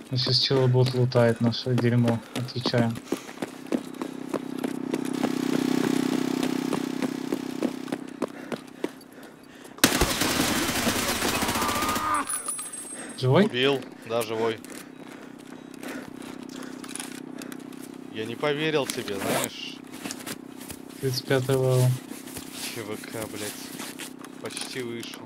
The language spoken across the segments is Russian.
Сейчас челобот лутает наше дерьмо. Отвечаем. Живой? Убил, да, живой. Я не поверил тебе, знаешь. 35 левел. ЧВК, блядь. Почти вышел.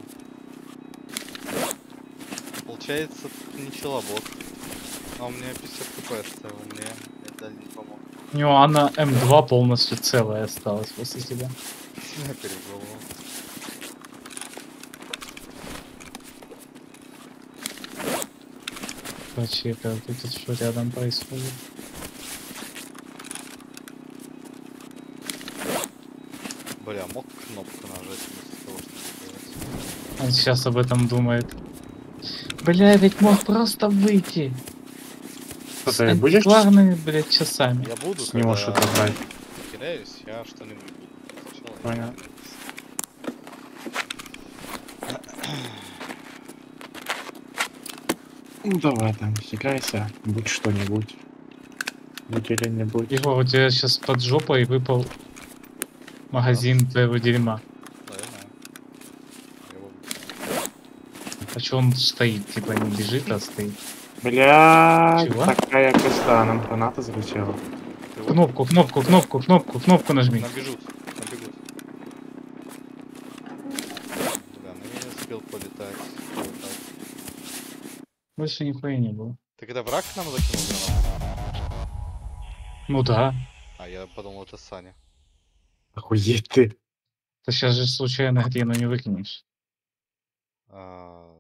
Получается, не челобот. А у меня 50 хп оставил, мне это не помог. У него она М2 полностью целая осталась после тебя. Я перебрал. Вообще, как тут что рядом происходит? Бля, мог кнопку нажать вместо того, чтобы делать. Он сейчас об этом думает. Бля, ведь мог просто выйти. Что С ты будешь антикварными, блядь, часами. Я буду, с него когда что-то брать? теряюсь, я что-нибудь буду. Сначала я Понятно. теряюсь. Ну давай там, играйся, будь что-нибудь. Будь или не будь. Егор, у тебя сейчас под жопой выпал магазин твоего дерьма. Да, я знаю. Я его А чё он стоит? Типа не бежит, а стоит. Бля, Чего? такая коста, нам граната залетела. Ты вот Кнопку нажми. набегут. Бля, ну я не успел полетать. Больше нихуя не было. Так это враг к нам закинул гранату? Ну да. А я подумал, это Саня. Охуеть ты. Ты сейчас же случайно где-то не выкинешь.